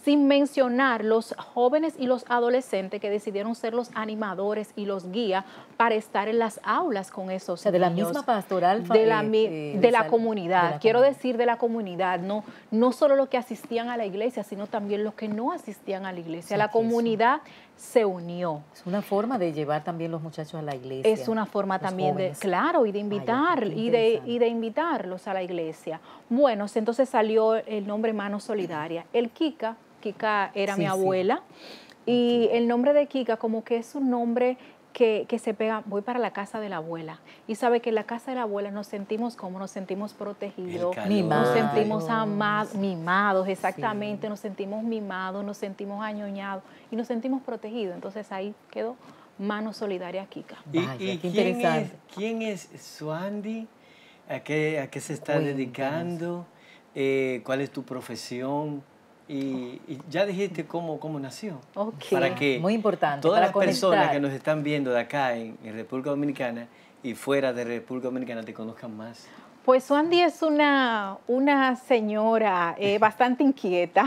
sin mencionar los jóvenes y los adolescentes que decidieron ser los animadores y los guías para estar en las aulas con esos o sea, de la niños. misma pastoral de la, eh, eh, de la sal, comunidad, de la quiero comunidad. decir de la comunidad, no, no solo los que asistían a la iglesia, sino también los que no asistían a la iglesia. O sea, la comunidad se unió. Es una forma de llevar también los muchachos a la iglesia. Es una forma también jóvenes. de, claro, y de invitar, Vaya, qué y, de, interesante. y de invitarlos a la iglesia. Bueno, entonces salió el nombre Mano Solidaria. El Kika, Kika era Sí, mi sí. abuela, y el nombre de Kika como que es un nombre que, que se pega, voy para la casa de la abuela, y sabe que en la casa de la abuela nos sentimos como, nos sentimos protegidos, calor. nos Mimados. sentimos amados, mimados, exactamente, Sí. nos sentimos mimados, nos sentimos añoñados, y nos sentimos protegidos. Entonces ahí quedó Mano Solidaria Kika. ¿Y, Vaya, y qué quién, es, interesante. quién es Suandi? ¿A qué, a qué se está Cuéntanos. dedicando? Eh, ¿Cuál es tu profesión? Y, y ya dijiste cómo, cómo nació. Ok. Para que Muy importante, todas para las personas conectar. que nos están viendo de acá en, en República Dominicana y fuera de República Dominicana te conozcan más. Pues Suandi es una, una señora eh, bastante inquieta,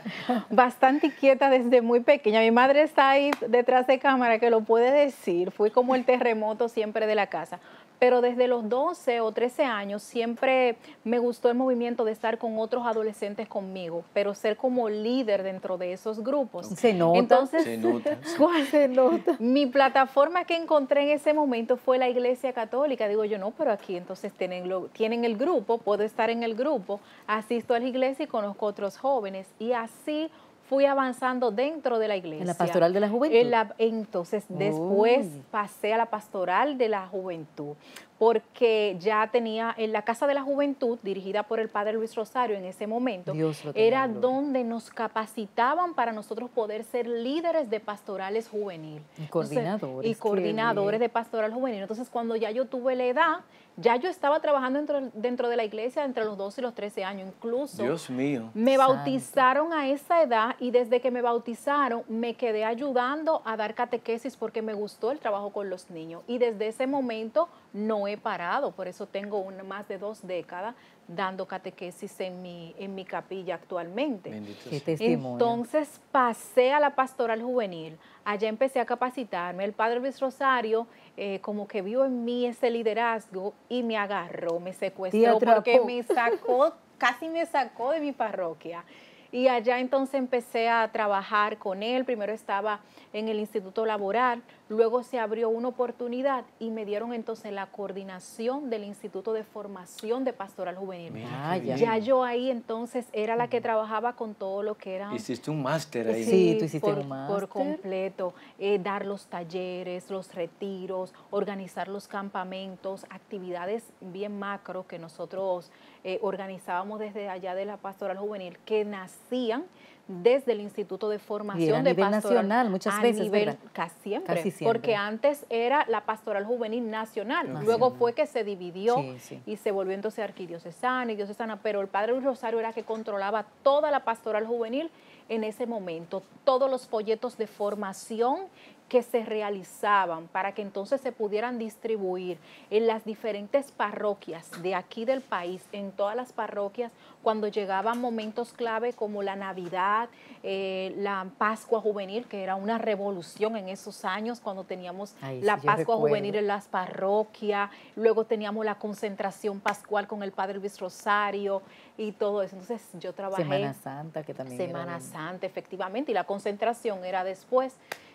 bastante inquieta desde muy pequeña. Mi madre está ahí detrás de cámara que lo puede decir, fui como el terremoto siempre de la casa. Pero desde los doce o trece años siempre me gustó el movimiento de estar con otros adolescentes conmigo, pero ser como líder dentro de esos grupos. Se nota. Entonces, Se nota. ¿cuál se nota? Mi plataforma que encontré en ese momento fue la Iglesia Católica. Digo yo, no, pero aquí entonces tienen, lo, tienen el grupo, puedo estar en el grupo, asisto a la iglesia y conozco otros jóvenes. Y así fui avanzando dentro de la iglesia. ¿En la pastoral de la juventud? En la, entonces, después Uy. pasé a la pastoral de la juventud, porque ya tenía en la Casa de la Juventud, dirigida por el padre Luis Rosario en ese momento, Dios lo tenga era en gloria. donde nos capacitaban para nosotros poder ser líderes de pastorales juvenil. Y coordinadores, Y qué coordinadores bien. de pastoral juvenil. Entonces, cuando ya yo tuve la edad, ya yo estaba trabajando dentro, dentro de la iglesia entre los doce y los trece años, incluso. Dios mío. Me Santo. bautizaron a esa edad y desde que me bautizaron me quedé ayudando a dar catequesis porque me gustó el trabajo con los niños. Y desde ese momento no he parado, por eso tengo una, más de dos décadas dando catequesis en mi, en mi capilla actualmente. Bendito Qué sea. testimonio. Entonces pasé a la pastoral juvenil, allá empecé a capacitarme, el padre Luis Rosario eh, como que vio en mí ese liderazgo y me agarró, me secuestró Te atrapó. porque me sacó, casi me sacó de mi parroquia. Y allá entonces empecé a trabajar con él, primero estaba en el Instituto Laboral, luego se abrió una oportunidad y me dieron entonces la coordinación del Instituto de Formación de Pastoral Juvenil. Mira Ah, qué ya. bien. Ya yo ahí entonces era la que trabajaba con todo lo que era... Hiciste un máster ahí. Sí, tú hiciste por, un máster. por completo, eh, dar los talleres, los retiros, organizar los campamentos, actividades bien macro que nosotros eh, organizábamos desde allá de la Pastoral Juvenil, que nacían desde el Instituto de Formación Y era a de nivel Pastoral. nacional muchas a veces, nivel, ¿verdad? casi siempre, Casi siempre. porque antes era la Pastoral Juvenil Nacional, Nacional. luego fue que se dividió Sí, sí. y se volvió entonces arquidiocesana y diocesana, pero el padre Luis Rosario era que controlaba toda la Pastoral Juvenil en ese momento, todos los folletos de formación que se realizaban para que entonces se pudieran distribuir en las diferentes parroquias de aquí del país, en todas las parroquias, cuando llegaban momentos clave como la Navidad, eh, la Pascua Juvenil, que era una revolución en esos años, cuando teníamos Ay, la sí, yo Pascua recuerdo. Juvenil en las parroquias, luego teníamos la concentración pascual con el Padre Luis Rosario y todo eso. Entonces yo trabajé... Semana Santa, que también era Semana bien. Santa, efectivamente, y la concentración era después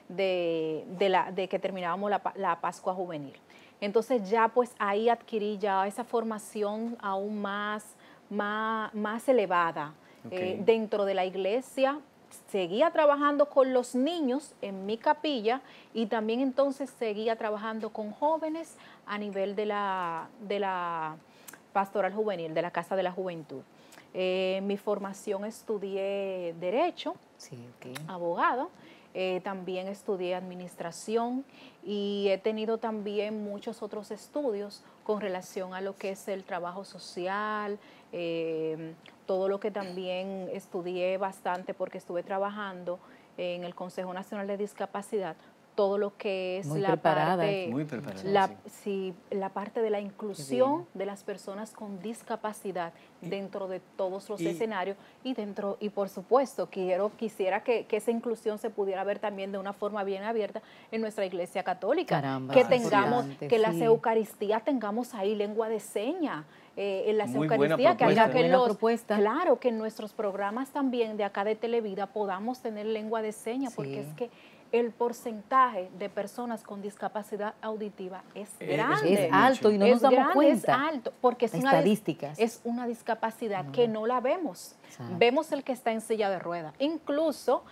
de, de, la, de que terminábamos la, la Pascua Juvenil. Entonces ya pues ahí adquirí ya esa formación aún más, más, más elevada. Ok. Eh, dentro de la iglesia seguía trabajando con los niños en mi capilla y también entonces seguía trabajando con jóvenes a nivel de la, de la Pastoral Juvenil, de la Casa de la Juventud. Eh, mi formación estudié Derecho, Sí, ok. abogado, eh, también estudié Administración y he tenido también muchos otros estudios con relación a lo que es el trabajo social, eh, todo lo que también estudié bastante porque estuve trabajando en el Consejo Nacional de Discapacidad, todo lo que es muy la preparada, parte, muy preparada, la, sí. sí, la parte de la inclusión de las personas con discapacidad y, dentro de todos los y, escenarios y dentro y por supuesto quiero quisiera que, que esa inclusión se pudiera ver también de una forma bien abierta en nuestra Iglesia Católica. Caramba, que tengamos sí, que sí. las Eucaristías tengamos ahí lengua de seña. Eh, en las Muy Eucaristías, que Mira, acá que los, propuesta. claro, que en nuestros programas también de acá de Televida podamos tener lengua de señas, sí. porque es que el porcentaje de personas con discapacidad auditiva es grande. Es alto y no es nos damos grande, cuenta. Es alto, porque es una, estadísticas. es una discapacidad no. que no la vemos. Exacto. Vemos el que está en silla de ruedas. Incluso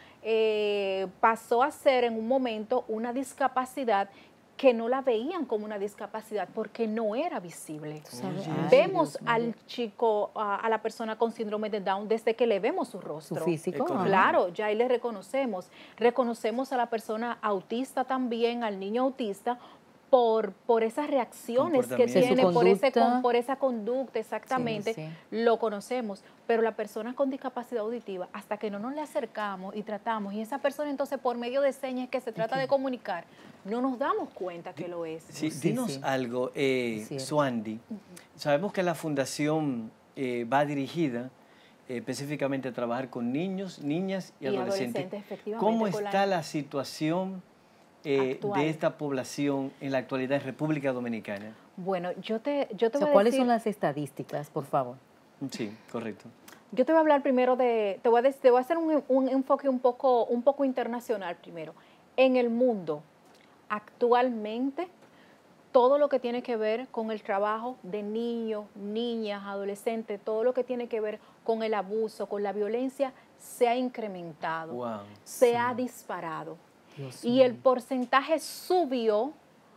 eh, pasó a ser en un momento una discapacidad que no la veían como una discapacidad porque no era visible. ¿Sabes? Ay, vemos Dios al mío. chico, a, a la persona con síndrome de Down desde que le vemos su rostro. Su físico. Claro, ya ahí le reconocemos. Reconocemos a la persona autista también, al niño autista, por, por esas reacciones que tiene, por, ese, con, por esa conducta, exactamente, sí, sí. lo conocemos. Pero la persona con discapacidad auditiva, hasta que no nos le acercamos y tratamos, y esa persona entonces por medio de señas que se trata okay. de comunicar, no nos damos cuenta que lo es. Sí, sí, dinos sí. algo, eh, Suandi. Uh-huh. Sabemos que la fundación eh, va dirigida eh, específicamente a trabajar con niños, niñas y, y adolescentes. adolescentes ¿Cómo está la, la situación Eh, de esta población en la actualidad en República Dominicana? Bueno, yo te, yo te o sea, voy a ¿cuáles decir, son las estadísticas, por favor? Sí, correcto. Yo te voy a hablar primero de, te voy a, decir, te voy a hacer un, un enfoque un poco, un poco internacional primero. En el mundo, actualmente, todo lo que tiene que ver con el trabajo de niños, niñas, adolescentes, todo lo que tiene que ver con el abuso, con la violencia, se ha incrementado, wow, se sí. ha disparado. Dios y mío. el porcentaje subió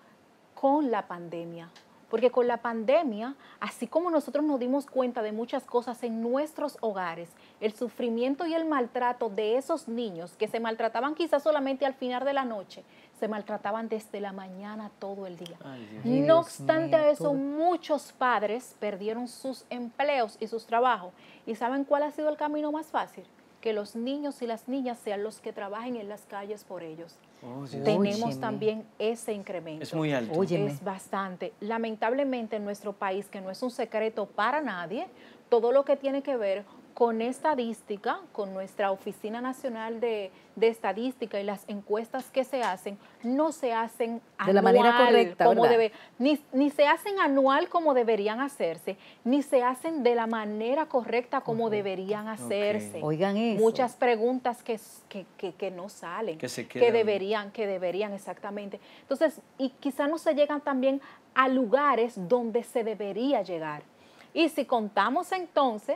con la pandemia, porque con la pandemia, así como nosotros nos dimos cuenta de muchas cosas en nuestros hogares, el sufrimiento y el maltrato de esos niños que se maltrataban quizás solamente al final de la noche, se maltrataban desde la mañana todo el día. Ay, Dios. No Dios obstante mío, a eso, todo. muchos padres perdieron sus empleos y sus trabajos. ¿Y saben cuál ha sido el camino más fácil? Que los niños y las niñas sean los que trabajen en las calles por ellos. Oh, sí. Tenemos Óyeme. también ese incremento. Es muy alto. Óyeme. Es bastante. Lamentablemente en nuestro país, que no es un secreto para nadie, todo lo que tiene que ver con estadística, con nuestra Oficina Nacional de, de Estadística y las encuestas que se hacen, no se hacen anual, de la manera correcta, como ¿verdad? debe, ni, ni se hacen anual como deberían hacerse, ni se hacen de la manera correcta como okay. deberían hacerse. Okay. Oigan eso. Muchas preguntas que, que, que, que no salen, que, se que deberían, que deberían exactamente. Entonces, y quizás no se llegan también a lugares donde se debería llegar. Y si contamos entonces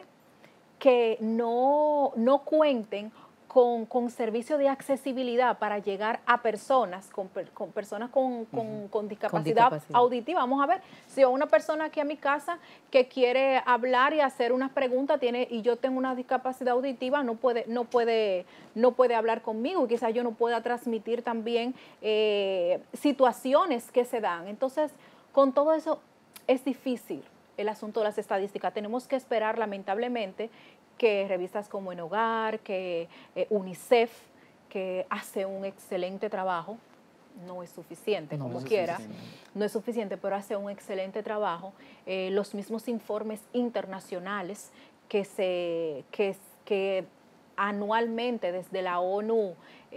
que no, no cuenten con, con servicio de accesibilidad para llegar a personas con, con personas con, con, uh-huh. con, discapacidad con discapacidad auditiva. Vamos a ver, si una persona aquí a mi casa que quiere hablar y hacer unas preguntas tiene y yo tengo una discapacidad auditiva, no puede, no puede, no puede hablar conmigo y quizás yo no pueda transmitir también eh, situaciones que se dan. Entonces, con todo eso es difícil el asunto de las estadísticas. Tenemos que esperar, lamentablemente, que revistas como En Hogar, que eh, UNICEF, que hace un excelente trabajo, no es suficiente, no, como no es quiera, suficiente. no es suficiente, pero hace un excelente trabajo. Eh, los mismos informes internacionales que, se, que, que anualmente desde la ONU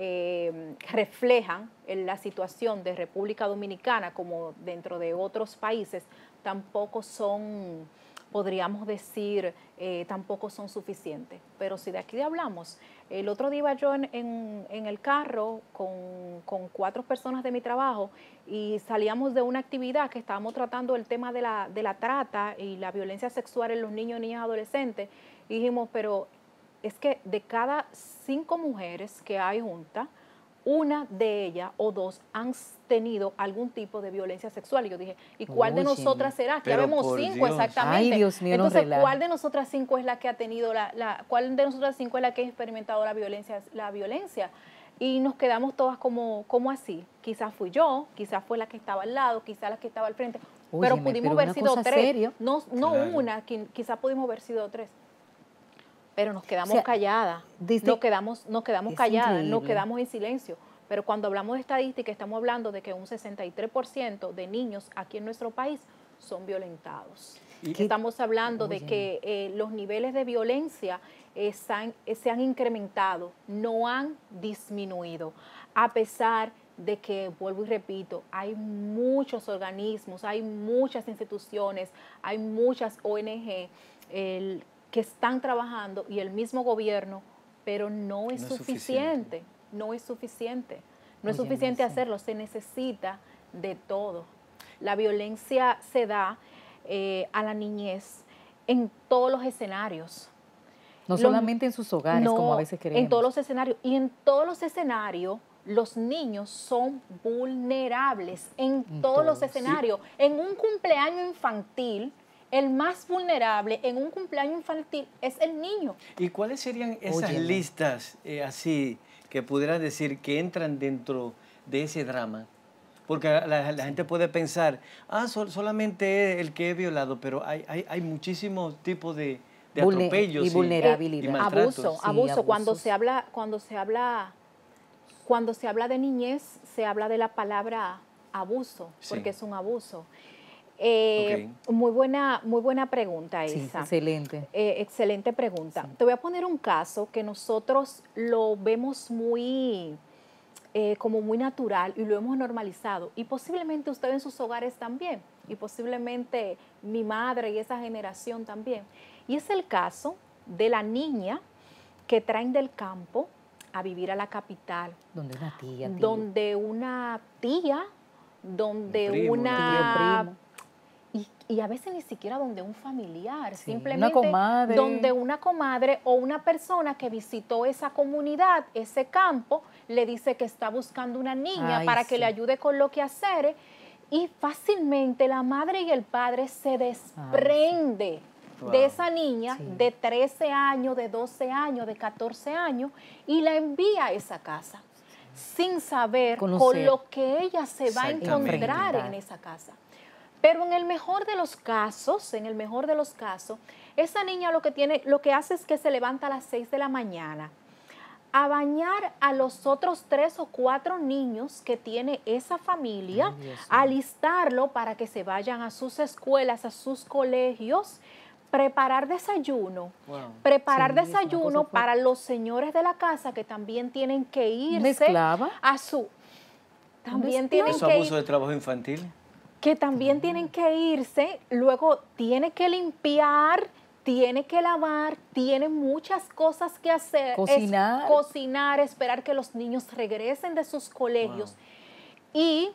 eh, reflejan en la situación de República Dominicana como dentro de otros países, tampoco son, podríamos decir, eh, tampoco son suficientes. Pero si de aquí hablamos, el otro día iba yo en, en, en el carro con, con cuatro personas de mi trabajo y salíamos de una actividad que estábamos tratando el tema de la, de la trata y la violencia sexual en los niños, niñas y adolescentes, y dijimos, pero es que de cada cinco mujeres que hay juntas, una de ellas o dos han tenido algún tipo de violencia sexual. Y yo dije, ¿y cuál Oye, de nosotras será? Que ya vemos cinco Dios. exactamente. Ay, Dios mío, entonces, no ¿cuál de nosotras cinco es la que ha tenido la, la, cuál de nosotras cinco es la que ha experimentado la violencia, la violencia? Y nos quedamos todas como, como así. Quizás fui yo, quizás fue la que estaba al lado, quizás la que estaba al frente. Óyeme, pero pudimos pero haber sido tres. Serio. No, no claro. una, quizás pudimos haber sido tres. Pero nos quedamos o sea, calladas, desde, nos quedamos, nos quedamos calladas, nos increíble. quedamos en silencio, pero cuando hablamos de estadística estamos hablando de que un sesenta y tres por ciento de niños aquí en nuestro país son violentados. ¿Y? Estamos hablando Oye. de que eh, los niveles de violencia eh, san, eh, se han incrementado, no han disminuido, a pesar de que, vuelvo y repito, hay muchos organismos, hay muchas instituciones, hay muchas O N G el, que están trabajando y el mismo gobierno, pero no es, no es suficiente, suficiente, no es suficiente, no Oye, es suficiente no sé. hacerlo, se necesita de todo. La violencia se da eh, a la niñez en todos los escenarios. No los, solamente en sus hogares, no, como a veces creemos. En todos los escenarios, y en todos los escenarios, los niños son vulnerables en, en todos todo, los escenarios. Sí. En un cumpleaños infantil, el más vulnerable en un cumpleaños infantil es el niño. ¿Y cuáles serían esas Oye, listas eh, así que pudieras decir que entran dentro de ese drama? Porque la, la gente puede pensar, ah, sol, solamente el que es violado, pero hay, hay, hay muchísimos tipos de, de atropellos y vulnerabilidad. Y, y abuso, sí, abuso. Cuando se habla, cuando se habla, cuando se habla de niñez, se habla de la palabra abuso, porque sí. es un abuso. Eh, okay. Muy buena, muy buena pregunta esa. Sí, excelente. Eh, excelente pregunta. Sí. Te voy a poner un caso que nosotros lo vemos muy, eh, como muy natural y lo hemos normalizado. Y posiblemente ustedes en sus hogares también. Y posiblemente mi madre y esa generación también. Y es el caso de la niña que traen del campo a vivir a la capital. Donde una tía, tío. Donde una tía, donde primo, una... primo. Y, y a veces ni siquiera donde un familiar, sí, simplemente una comadre. donde una comadre o una persona que visitó esa comunidad, ese campo, le dice que está buscando una niña Ay, para sí. que le ayude con lo que hacer y fácilmente la madre y el padre se desprende Ay, sí. wow. de esa niña sí. de trece años, de doce años, de catorce años y la envía a esa casa sin saber Conocer. con lo que ella se va a encontrar en esa casa. Pero en el mejor de los casos, en el mejor de los casos, esa niña lo que tiene, lo que hace es que se levanta a las seis de la mañana a bañar a los otros tres o cuatro niños que tiene esa familia, Ay, a alistarlo para que se vayan a sus escuelas, a sus colegios, preparar desayuno, wow. preparar sí, desayuno para los señores de la casa que también tienen que irse a su... También tienen ¿Eso que abuso ir, de trabajo infantil? que también tienen que irse, luego tiene que limpiar, tiene que lavar, tiene muchas cosas que hacer. Cocinar. Es cocinar, esperar que los niños regresen de sus colegios. Wow. Y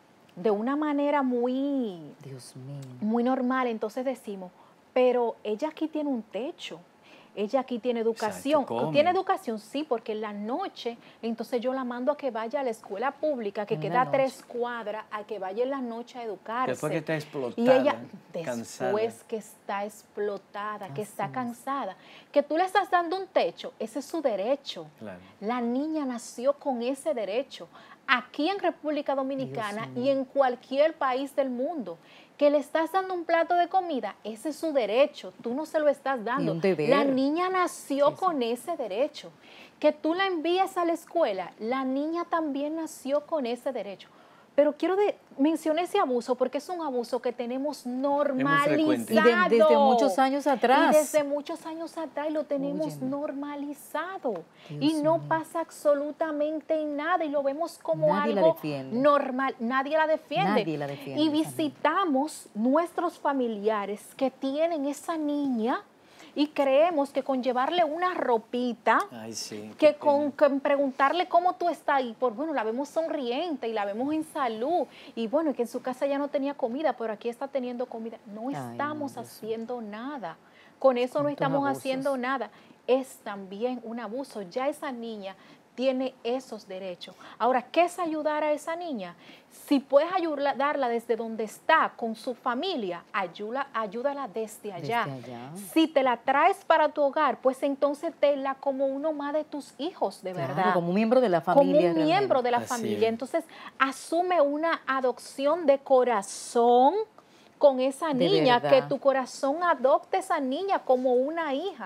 de una manera muy, Dios mío. muy normal, entonces decimos, pero ella aquí tiene un techo. Ella aquí tiene educación. Exacto, tiene educación, sí, porque en la noche, entonces yo la mando a que vaya a la escuela pública, que en queda a tres cuadras, a que vaya en la noche a educarse. Después que está explotada, y ella, cansada. Después que está explotada, Así que está es. cansada, que tú le estás dando un techo, ese es su derecho. Claro. La niña nació con ese derecho. Aquí en República Dominicana y en cualquier país del mundo. Que le estás dando un plato de comida, ese es su derecho, tú no se lo estás dando. Un deber. La niña nació sí, sí. con ese derecho. Que tú la envíes a la escuela, la niña también nació con ese derecho. Pero quiero de, mencionar ese abuso porque es un abuso que tenemos normalizado. Y de, desde muchos años atrás. Y desde muchos años atrás lo tenemos Óyeme. normalizado. Dios y no mío. pasa absolutamente nada y lo vemos como Nadie algo la normal. Nadie la defiende. Nadie la defiende. Y visitamos nuestros familiares que tienen esa niña y creemos que con llevarle una ropita, Ay, sí, que con, con preguntarle cómo tú estás, y por bueno, la vemos sonriente y la vemos en salud, y bueno, que en su casa ya no tenía comida, pero aquí está teniendo comida. No Ay, estamos no, haciendo nada. Con eso no Tantos estamos abusos. haciendo nada. Es también un abuso. Ya esa niña tiene esos derechos. Ahora, ¿qué es ayudar a esa niña? Si puedes ayudarla desde donde está, con su familia, ayúdala, ayúdala desde allá. desde allá. Si te la traes para tu hogar, pues entonces tenla como uno más de tus hijos, de claro, verdad. como un miembro de la familia. Como un realmente. miembro de la Así familia. es. Entonces, asume una adopción de corazón con esa De niña, verdad. que tu corazón adopte a esa niña como una hija.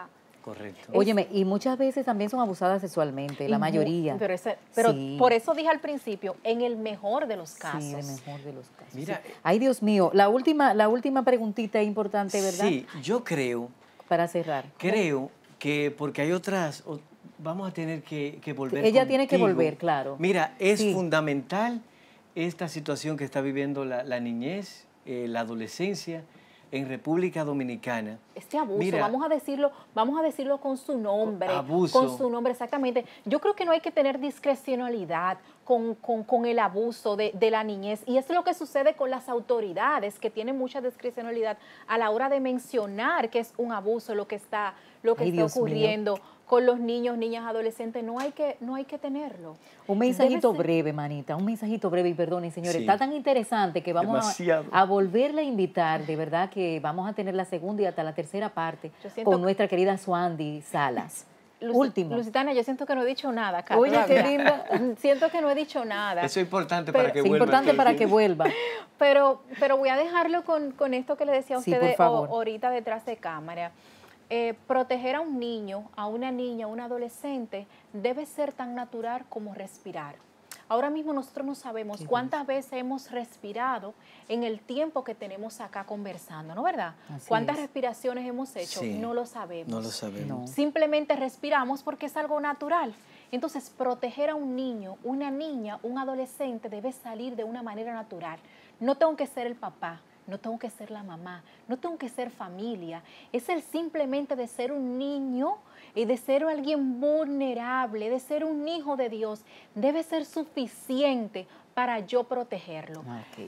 Correcto. Óyeme, y muchas veces también son abusadas sexualmente, la Y mu- mayoría. Pero, ese- pero Sí. por eso dije al principio, en el mejor de los casos. Sí, el mejor de los casos. Mira, sí. Ay, Dios mío, la última, la última preguntita importante, ¿verdad? Sí, yo creo, Para cerrar. creo que porque hay otras, o- vamos a tener que, que volver Ella tiene que contigo. volver, claro. Mira, es Sí. fundamental esta situación que está viviendo la, la niñez, eh, la adolescencia en República Dominicana. Este abuso, Mira, vamos a decirlo, vamos a decirlo con su nombre, abuso. con su nombre exactamente. Yo creo que no hay que tener discrecionalidad con, con, con el abuso de, de la niñez, y es lo que sucede con las autoridades, que tienen mucha discrecionalidad a la hora de mencionar que es un abuso lo que está, lo que Ay, está Dios mío. ocurriendo con los niños, niñas, adolescentes. No hay que, no hay que tenerlo. Un mensajito Debe ser- breve, manita, un mensajito breve, y perdonen, señores, Sí. está tan interesante que vamos Demasiado. a, a volverle a invitar, de verdad que vamos a tener la segunda y hasta la tercera parte Yo siento con que- nuestra querida Suandi Salas. Luci- Último. Lucitana, yo siento que no he dicho nada acá. Oye, qué todavía. linda. Siento que no he dicho nada. Eso es importante Pero- para que Es vuelva. importante para que vuelva. Pero, pero voy a dejarlo con, con esto que le decía a Sí, por ustedes favor. o- ahorita detrás de cámara. Eh, proteger a un niño, a una niña, a un adolescente, debe ser tan natural como respirar. Ahora mismo nosotros no sabemos Qué cuántas veces hemos respirado en el tiempo que tenemos acá conversando, ¿no verdad? Así ¿Cuántas es. respiraciones hemos hecho? Sí. No lo sabemos. No lo sabemos. No. Simplemente respiramos porque es algo natural. Entonces, proteger a un niño, una niña, un adolescente debe salir de una manera natural. No tengo que ser el papá, no tengo que ser la mamá, no tengo que ser familia. Es el simplemente de ser un niño y de ser alguien vulnerable, de ser un hijo de Dios, debe ser suficiente para yo protegerlo. Ok.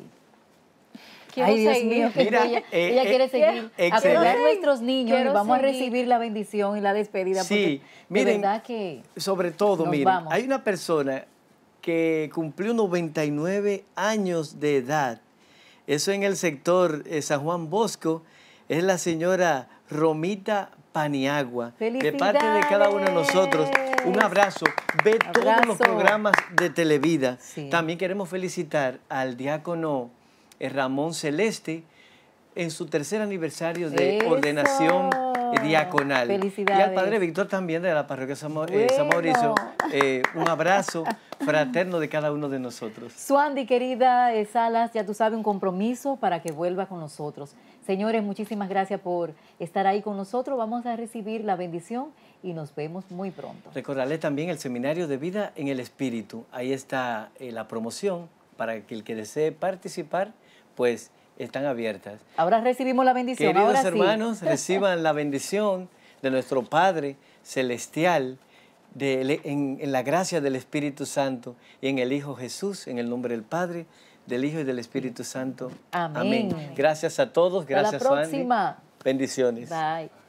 Quiero Ay, Dios seguir. mío, que Mira, ella, eh, ella eh, quiere seguir. excelente. Apoyar a nuestros niños y Quiero vamos a seguir. recibir la bendición y la despedida. Sí, porque miren, de verdad que sobre todo, nos miren, vamos. hay una persona que cumplió noventa y nueve años de edad. Eso en el sector eh, San Juan Bosco. Es la señora Romita Paniagua. De parte de cada uno de nosotros, un abrazo. Ve todos los Abrazo. programas de Televida. Sí. También queremos felicitar al diácono eh, Ramón Celeste en su tercer aniversario de Eso. ordenación diaconal. Felicidades. Y al padre Víctor también de la parroquia San, Mau- eh, San Bueno. Mauricio. Eh, un abrazo fraterno de cada uno de nosotros. Suandi, querida eh, Salas, ya tú sabes, un compromiso para que vuelva con nosotros. Señores, muchísimas gracias por estar ahí con nosotros. Vamos a recibir la bendición y nos vemos muy pronto. Recordarles también el Seminario de Vida en el Espíritu. Ahí está eh, la promoción para que el que desee participar, pues están abiertas. Ahora recibimos la bendición. Queridos Ahora sí. hermanos, reciban la bendición de nuestro Padre Celestial, de, en, en la gracia del Espíritu Santo y en el Hijo Jesús, en el nombre del Padre, del Hijo y del Espíritu Santo. Amén. Gracias a todos, Hasta la gracias Suandi. próxima. Bendiciones. Bye.